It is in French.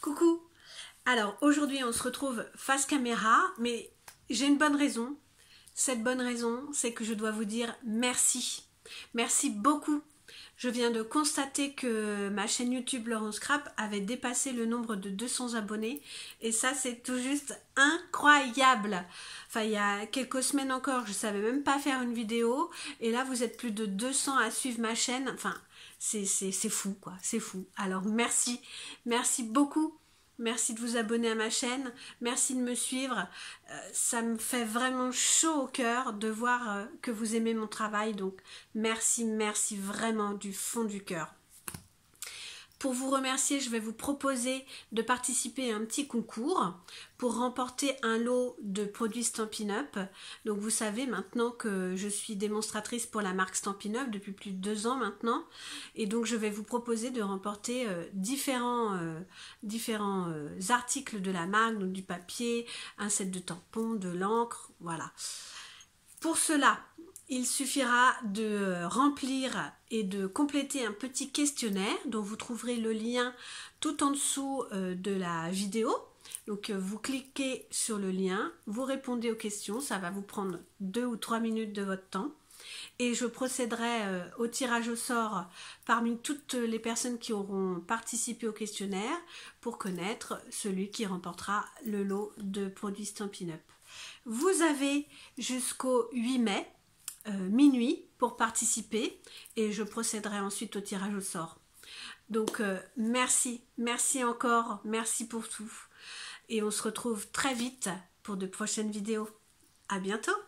Coucou. Alors aujourd'hui on se retrouve face caméra, mais j'ai une bonne raison. Cette bonne raison, c'est que je dois vous dire merci. Merci beaucoup. Je viens de constater que ma chaîne YouTube Laurence Crap avait dépassé le nombre de 200 abonnés et ça c'est tout juste incroyable. Enfin il y a quelques semaines encore je savais même pas faire une vidéo et là vous êtes plus de 200 à suivre ma chaîne. Enfin c'est fou quoi, c'est fou. Alors merci beaucoup. Merci de vous abonner à ma chaîne, merci de me suivre, ça me fait vraiment chaud au cœur de voir que vous aimez mon travail, donc merci vraiment du fond du cœur. Pour vous remercier, je vais vous proposer de participer à un petit concours pour remporter un lot de produits Stampin' Up. Donc vous savez maintenant que je suis démonstratrice pour la marque Stampin' Up depuis plus de 2 ans maintenant. Et donc je vais vous proposer de remporter différents articles de la marque, donc du papier, un set de tampons, de l'encre, voilà. Pour cela, il suffira de remplir et de compléter un petit questionnaire dont vous trouverez le lien tout en dessous de la vidéo. Donc vous cliquez sur le lien, vous répondez aux questions, ça va vous prendre 2 ou 3 minutes de votre temps. Et je procéderai au tirage au sort parmi toutes les personnes qui auront participé au questionnaire pour connaître celui qui remportera le lot de produits Stampin' Up. Vous avez jusqu'au 8 mai minuit pour participer et je procéderai ensuite au tirage au sort. Donc merci encore, merci pour tout et on se retrouve très vite pour de prochaines vidéos. À bientôt.